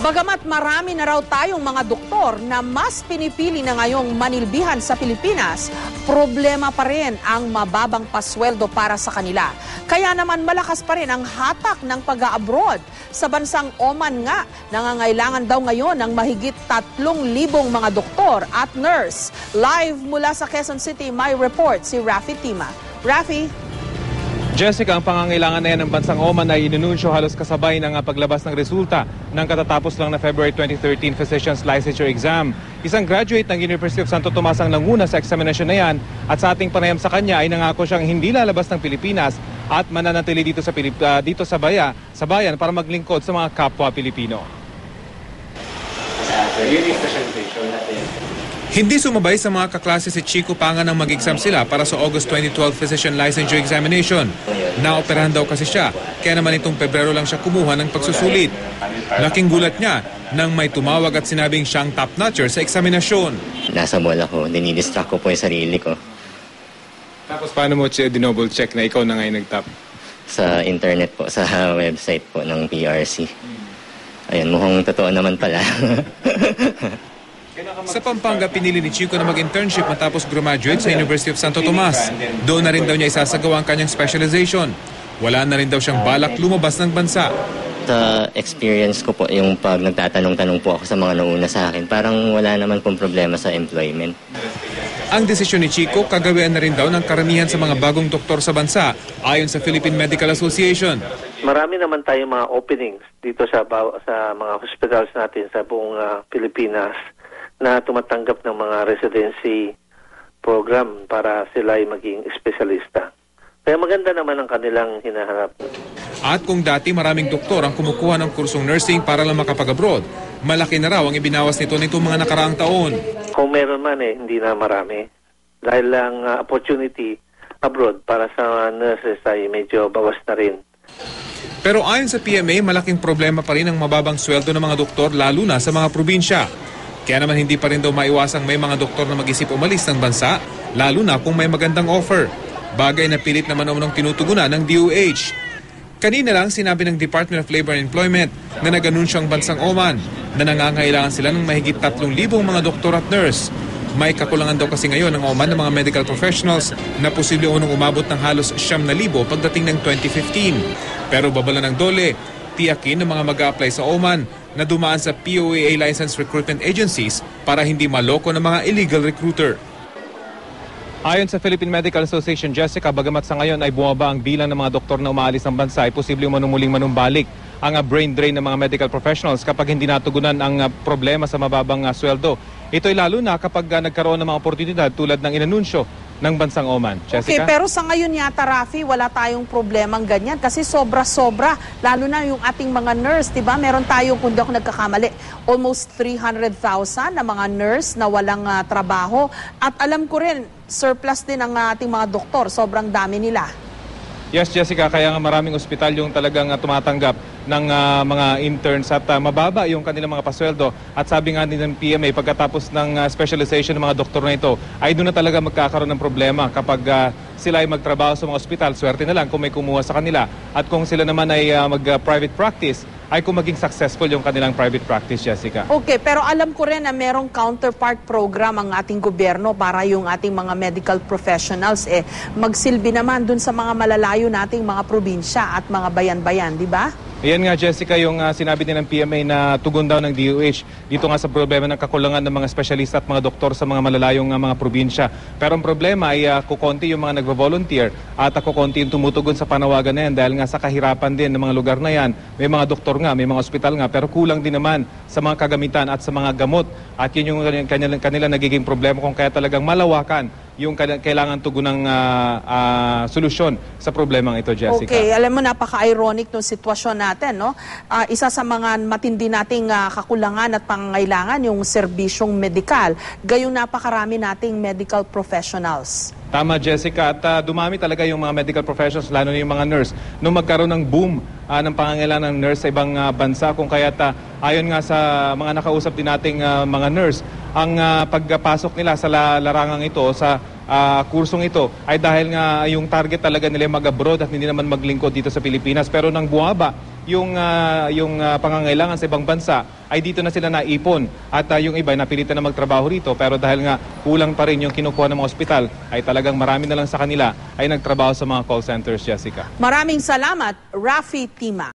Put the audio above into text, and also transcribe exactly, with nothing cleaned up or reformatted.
Bagamat marami na raw tayong mga doktor na mas pinipili na ngayong manilbihan sa Pilipinas, problema pa rin ang mababang pasweldo para sa kanila. Kaya naman malakas pa rin ang hatak ng pag-a-abroad. Sa bansang Oman nga, nangangailangan daw ngayon ng mahigit tatlong libong mga doktor at nurse. Live mula sa Quezon City, may report si Rafi Tima. Rafi? Jessica, ang pangangailangan na yan ng bansang Oman ay inununsyo halos kasabay ng paglabas ng resulta ng katatapos lang na February twenty thirteen Physician's Licensure Exam. Isang graduate ng University of Santo Tomas ang nanguna sa eksaminasyon na yan at sa ating panayam sa kanya ay nangako siyang hindi lalabas ng Pilipinas at mananatili dito sa, Pilip, uh, dito sa, baya, sa bayan para maglingkod sa mga kapwa Pilipino. Hindi sumabay sa mga kaklase si Chico Panga nang mag-exam sila para sa August twenty twelve Physician Licensure Examination. Naoperahan daw kasi siya, kaya naman itong Pebrero lang siya kumuha ng pagsusulit. Laking gulat niya nang may tumawag at sinabing siyang top-notcher sa eksaminasyon. Nasa mall ako, dinidistract ko po yung sarili ko. Tapos paano mo dinouble check na ikaw na ngayon nag-top? Sa internet po, sa website po ng P R C. Ayun, mukhang totoo naman pala. Sa Pampanga, pinili ni Chico na mag-internship matapos graduate sa University of Santo Tomas. Doon na rin daw niya isasagawa ang kanyang specialization. Wala na rin daw siyang balak lumabas ng bansa. Sa experience ko po, yung pag nagtatanong-tanong po ako sa mga nauna sa akin, parang wala naman pong problema sa employment. Ang desisyon ni Chico, kagawian na rin daw ng karamihan sa mga bagong doktor sa bansa, ayon sa Philippine Medical Association. Marami naman tayong mga openings dito sa, sa mga hospitals natin sa buong uh, Pilipinas na tumatanggap ng mga residency program para sila ay maging espesyalista. Kaya maganda naman ang kanilang hinaharap. At kung dati maraming doktor ang kumukuha ng kursong nursing para lang makapag-abroad, malaki na raw ang ibinawas nito nitong mga nakaraang taon. Kung meron man eh, hindi na marami. Dahil lang uh, opportunity abroad para sa nurses ay medyo bawas na rin. Pero ayon sa P M A, malaking problema pa rin ang mababang sweldo ng mga doktor lalo na sa mga probinsya. Kaya naman hindi pa rin daw maiwasang may mga doktor na mag-isip umalis ng bansa, lalo na kung may magandang offer. Bagay na pilit naman umunong tinutugunan ng D O H. Kanina lang sinabi ng Department of Labor and Employment na nag-anunsyo ang bansang Oman na nangangailangan sila ng mahigit tatlong libong mga doktor at nurse. May kakulangan daw kasi ngayon ng Oman ng mga medical professionals na posible unong umabot ng halos siyam na libo pagdating ng twenty fifteen. Pero babala ng dole, tiyakin ng mga mag-a-apply sa Oman na dumaan sa P O A A licensed recruitment agencies para hindi maloko ng mga illegal recruiter. Ayon sa Philippine Medical Association, Jessica, bagamat sa ngayon ay bumaba ang bilang ng mga doktor na umaalis ng bansa, ay posibleng manumuling manumbalik ang brain drain ng mga medical professionals kapag hindi natugunan ang problema sa mababang sweldo. Ito ay lalo na kapag uh, nagkaroon ng mga oportunidad tulad ng inanunsyo ng bansang Oman. Jessica? Okay, pero sa ngayon yata, Rafi, wala tayong problemang ganyan kasi sobra-sobra, lalo na yung ating mga nurse, diba? Meron tayong, kung di ako nagkakamali, almost three hundred thousand na mga nurse na walang uh, trabaho. At alam ko rin, surplus din ang uh, ating mga doktor, sobrang dami nila. Yes, Jessica, kaya nga maraming ospital yung talagang uh, tumatanggap ng uh, mga interns at uh, mababa yung kanilang mga pasweldo. At sabi nga din ng P M A, pagkatapos ng uh, specialization ng mga doktor na ito, ay doon na talaga magkakaroon ng problema kapag uh, sila ay magtrabaho sa mga ospital. Swerte na lang kung may kumuha sa kanila. At kung sila naman ay uh, mag-private uh, practice, ay kung maging successful yung kanilang private practice, Jessica. Okay, pero alam ko rin na merong counterpart program ang ating gobyerno para yung ating mga medical professionals eh magsilbi naman dun sa mga malalayo nating mga probinsya at mga bayan-bayan, di ba? Ayan nga, Jessica, yung uh, sinabi din ng P M A na tugon daw ng D O H dito nga sa problema ng kakulangan ng mga espesyalista at mga doktor sa mga malalayong uh, mga probinsya. Pero ang problema ay uh, kukonti yung mga nagvo-volunteer at uh, kukonti yung tumutugon sa panawagan na yan dahil nga sa kahirapan din ng mga lugar na yan. May mga doktor nga, may mga ospital nga, pero kulang din naman sa mga kagamitan at sa mga gamot. At yun yung kanila, kanila nagiging problema kung kaya talagang malawakan yung kailangan tugunang uh, uh, solusyon sa problemang ito, Jessica. Okay, alam mo, napaka-ironic ng sitwasyon natin, no? Uh, isa sa mga matindi nating uh, kakulangan at pangangailangan yung serbisyong medikal. Gayong napakarami nating medical professionals. Tama, Jessica. At uh, dumami talaga yung mga medical professionals, lalo na yung mga nurse. Nung magkaroon ng boom uh, ng pangangailangan ng nurse sa ibang uh, bansa, kung kaya't uh, ayon nga sa mga nakausap din nating uh, mga nurse, ang uh, pagpasok nila sa larangang ito, sa uh, kursong ito, ay dahil nga yung target talaga nila mag-abroad at hindi naman maglingkod dito sa Pilipinas. Pero nang buwaba yung, uh, yung uh, pangangailangan sa ibang bansa, ay dito na sila naipon. At uh, yung iba ay napilitan na magtrabaho rito, pero dahil nga kulang pa rin yung kinukuha ng mga ospital, ay talagang marami na lang sa kanila ay nagtrabaho sa mga call centers, Jessica. Maraming salamat, Rafi Tima.